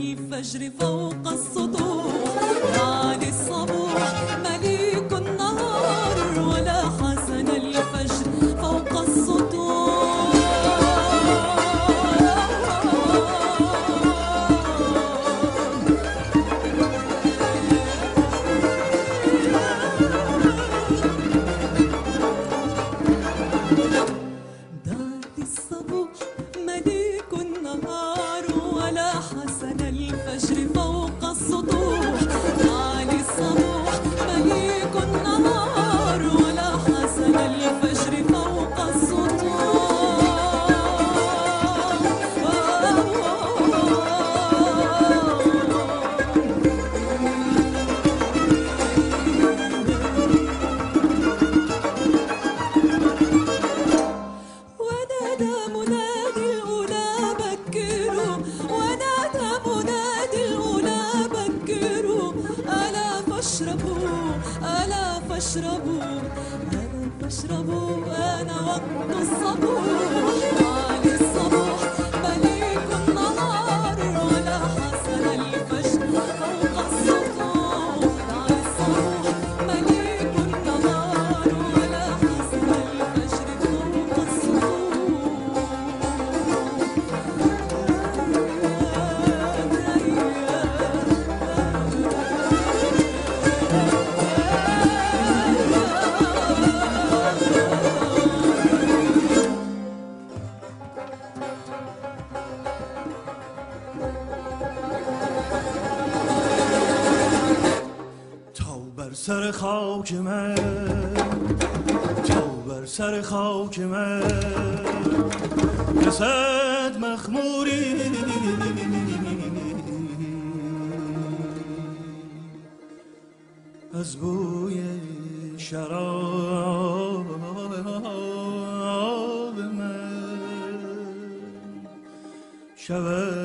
الفجر فوق السطوح، علي الصبوح مليك النهار، ولا حسن الفجر فوق السطوح. دعت الصبوح مليك النهار، ولا حسن الفجر فوق السطوح، علي الصبوح مليك النهار، ولا حسن الفجر فوق السطوح. ونادى منادي الأولى بكروا، ونادى منادي الأولى بكروا، ألا فاشربوا ألا فاشربوا ألا فاشربوا، أنا وقت الصبوح. علي الصبوح مليك النهار، ولا حسن الفجر فوق السطوح، علي الصبوح مليك النهار، ولا حسن الفجر فوق بر سر خاک من، تا بر سر خاک من رسد مخموری، از بوی شراب من شود